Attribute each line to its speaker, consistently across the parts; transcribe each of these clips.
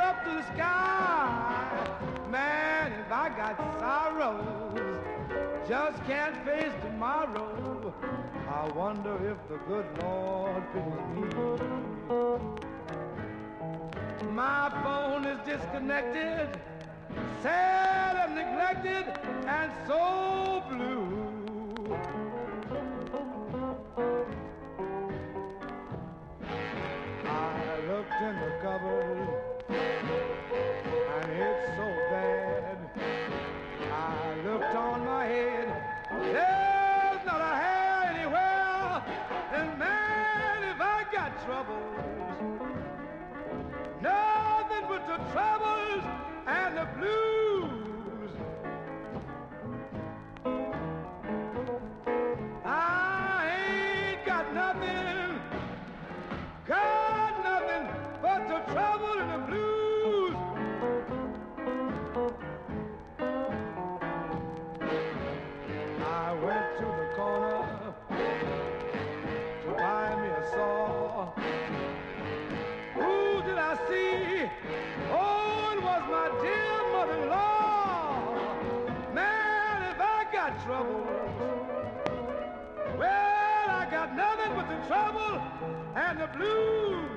Speaker 1: up to the sky. Man, if I got sorrows, just can't face tomorrow, I wonder if the good Lord pities me. My phone is disconnected, sad and neglected, and so blue. I looked in the cupboard, and it's so bad. I looked on my head, there's not a hair anywhere. And man, if I got troubles, nothing but the troubles and the blues. I ain't got nothing but the trouble and the blues. I went to the corner to buy me a saw. Who did I see? Oh, it was my dear mother-in-law. Man, if I got troubles, well, I got nothing but the trouble and the blues.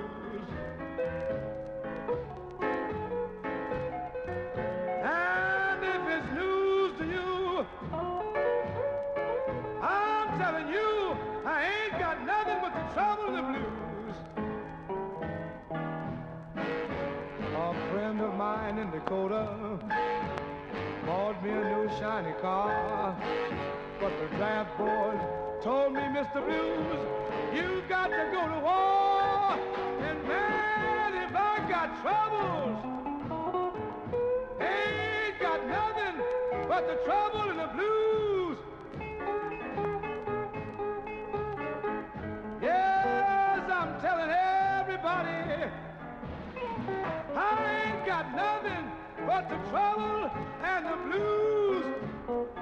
Speaker 1: And if it's news to you, I'm telling you, I ain't got nothing but the trouble and the blues. A friend of mine in Dakota bought me a new shiny car, but the draft board told me, Mr. Blues, you got to go to war. And man, if I got troubles, ain't got nothing but the trouble and the blues. Yes, I'm telling everybody, I ain't got nothing but the trouble and the blues.